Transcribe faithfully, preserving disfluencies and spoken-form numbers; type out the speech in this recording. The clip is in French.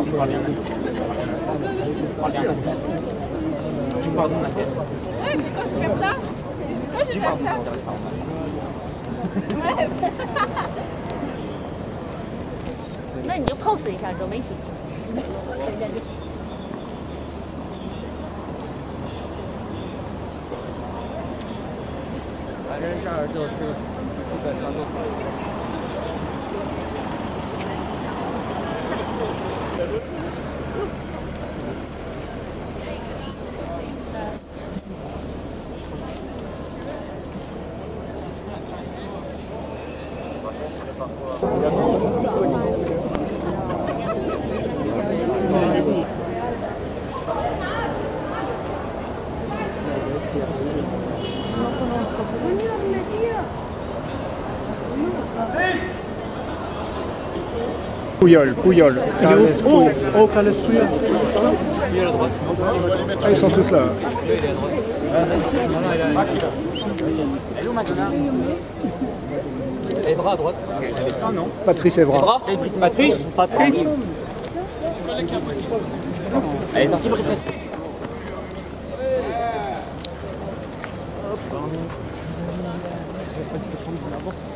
Tu parles bien. Tu parles bien. Tu me pardonnes, Nasser. Ouais, mais quand je vais faire ça, quand je vais faire ça. Ouais. 那你就 pose 一下就没洗。 反正这儿就是基本上都。 Puyol, Puyol. Carles Oh, Puyol. oh, Carles Puyol. Puyol à droite. Ah, ils sont tous là. Puyol il est à droite. Elle est où Madonna? Evra à droite. Ah non. Patrice Evra. Evra. Patrice. Patrice. Elle est sortie Patrice. Hop.